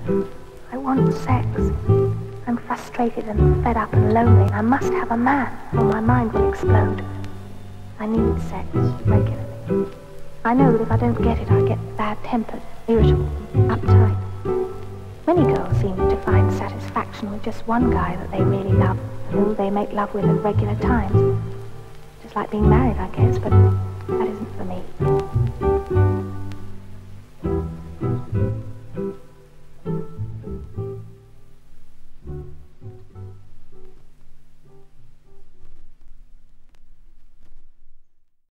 I want sex. I'm frustrated and fed up and lonely. I must have a man, or my mind will explode. I need sex regularly. I know that if I don't get it, I get bad-tempered, irritable, uptight. Many girls seem to find satisfaction with just one guy that they really love, and who they make love with at regular times. Just like being married, I guess, but that isn't for me.